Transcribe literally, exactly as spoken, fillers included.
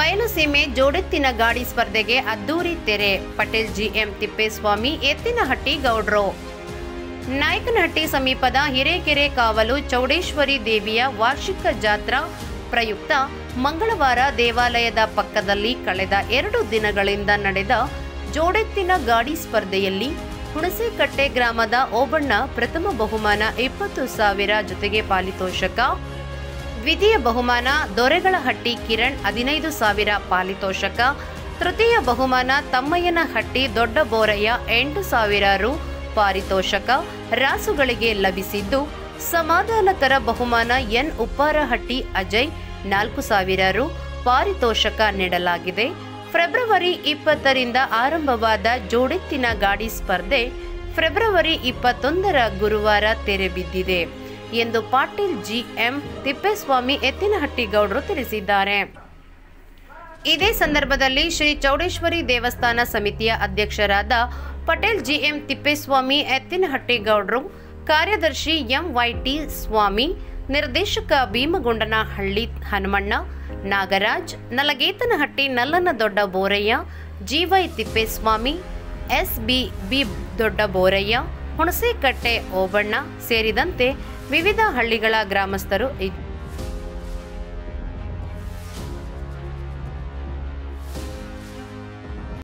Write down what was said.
ಬಯಲುಸೀಮೆ ಜೋಡೆತ್ತಿನ ಗಾಡಿ ಸ್ಪರ್ಧೆಗೆ ಅದ್ದೂರಿ ತೆರೆ. ಪಟೇಲ್ ಜಿಎಂ ತಿಪ್ಪೇಸ್ವಾಮಿ ಎತ್ತಿನಹಟ್ಟಿ ಗೌಡ್ರು. ನಾಯಕನಹಟ್ಟಿ ಸಮೀಪದ ಹಿರೇಕೆರೆ ಕಾವಲು ಚೌಡೇಶ್ವರಿ ದೇವಿಯ ವಾರ್ಷಿಕ ಜಾತ್ರಾ ಪ್ರಯುಕ್ತ ಮಂಗಳವಾರ ದೇವಾಲಯದ ಪಕ್ಕದಲ್ಲಿ ಕಳೆದ ಎರಡು ದಿನಗಳಿಂದ ನಡೆದ ಜೋಡೆತ್ತಿನ ಗಾಡಿ ಸ್ಪರ್ಧೆಯಲ್ಲಿ ಹುಣಸೇಕಟ್ಟೆ ಗ್ರಾಮದ ಓಬಣ್ಣ ಪ್ರಥಮ ಬಹುಮಾನ ಇಪ್ಪತ್ತು ಸಾವಿರ ಜೊತೆಗೆ ಪಾರಿತೋಷಕ, ದ್ವಿತೀಯ ಬಹುಮಾನ ದೊರೆಗಳಹಟ್ಟಿ ಕಿರಣ್ ಹದಿನೈದು ಸಾವಿರ ಪಾರಿತೋಷಕ, ತೃತೀಯ ಬಹುಮಾನ ತಮ್ಮಯ್ಯನಹಟ್ಟಿ ದೊಡ್ಡ ಬೋರಯ್ಯ ಎಂಟು ಸಾವಿರ ರು ಪಾರಿತೋಷಕ ರಾಸುಗಳಿಗೆ ಲಭಿಸಿದ್ದು, ಸಮಾಧಾನಕರ ಬಹುಮಾನ ಎನ್ ಉಪ್ಪಾರಹಟ್ಟಿ ಅಜಯ್ ನಾಲ್ಕು ಸಾವಿರ ರು ಪಾರಿತೋಷಕ ನೀಡಲಾಗಿದೆ. ಫೆಬ್ರವರಿ ಇಪ್ಪತ್ತರಿಂದ ಆರಂಭವಾದ ಜೋಡೆತ್ತಿನ ಗಾಡಿ ಸ್ಪರ್ಧೆ ಫೆಬ್ರವರಿ ಇಪ್ಪತ್ತೊಂದರ ಗುರುವಾರ ತೆರೆ ಬಿದ್ದಿದೆ ಎಂದು ಪಾಟೀಲ್ ಜಿಎಂ ತಿಪ್ಪೇಸ್ವಾಮಿ ಎತ್ತಿನಹಟ್ಟಿ ಗೌಡ್ರು ತಿಳಿಸಿದ್ದಾರೆ. ಇದೇ ಸಂದರ್ಭದಲ್ಲಿ ಶ್ರೀ ಚೌಡೇಶ್ವರಿ ದೇವಸ್ಥಾನ ಸಮಿತಿಯ ಅಧ್ಯಕ್ಷರಾದ ಪಟೇಲ್ ಜಿಎಂ ತಿಪ್ಪೇಸ್ವಾಮಿ ಎತ್ತಿನಹಟ್ಟಿ ಗೌಡ್ರು, ಕಾರ್ಯದರ್ಶಿ ಎಂವೈಟಿ ಸ್ವಾಮಿ, ನಿರ್ದೇಶಕ ಭೀಮಗೊಂಡನಹಳ್ಳಿ ಹನುಮಣ್ಣ, ನಾಗರಾಜ್, ನಲಗೇತನಹಟ್ಟಿ ನಲ್ಲನ Dodda Borayya, GY Thippeswamy, SB B Dodda Borayya, Hunasekatte Obanna ಸೇರಿದಂತೆ ವಿವಿಧ ಹಳ್ಳಿಗಳ ಗ್ರಾಮಸ್ಥರು ಇದ್ದರು.